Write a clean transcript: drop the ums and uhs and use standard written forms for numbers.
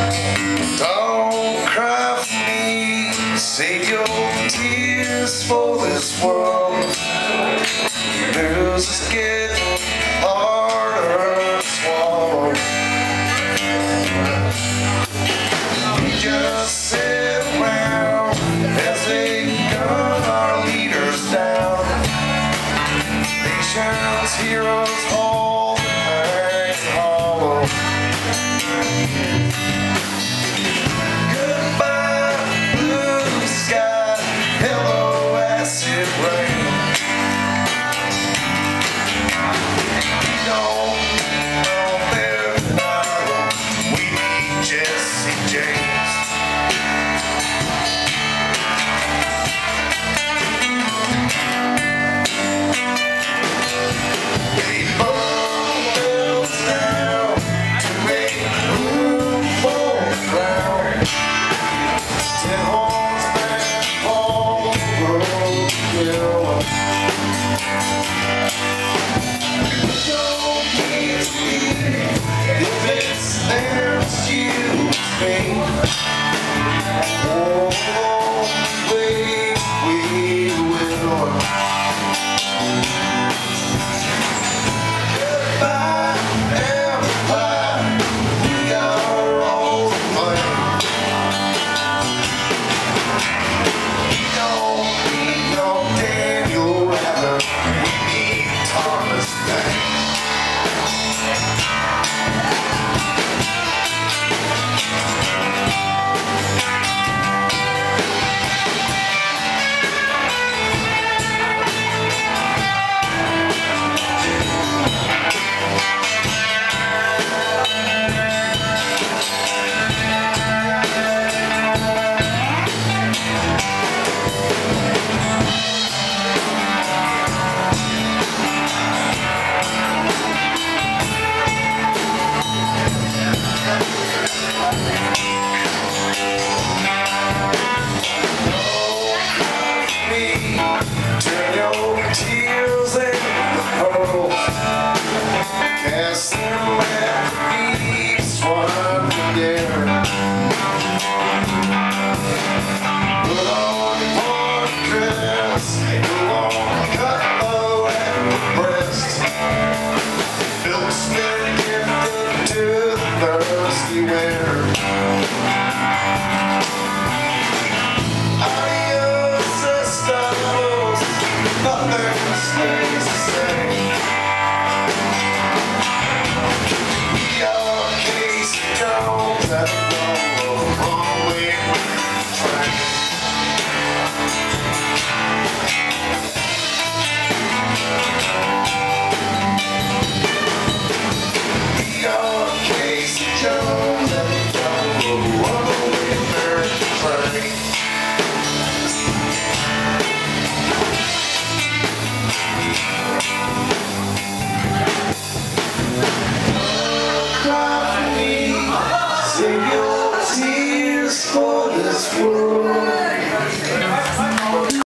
Don't cry for me, save your tears for this world. News is getting harder to swallow. We just sit around as they gun our leaders down. Nation's heroes hold behind hollow. Goodbye, blue sky, hello, acid rain. We don't know their tomorrow, we need Jesse James. They burn bells down to make room for the crown. Ten horns back all the road yellow. Don't get me if it's there's you me. Oh, wait, we will. Goodbye, empire, we are all to blame. We don't need no Daniel Ratter, we need Thomas Paine. Turn your tears into pearls, cast them at the beast one dare. Put on one dress, go on, cut low at the breast. Milk's been gifted to the thirsty wear.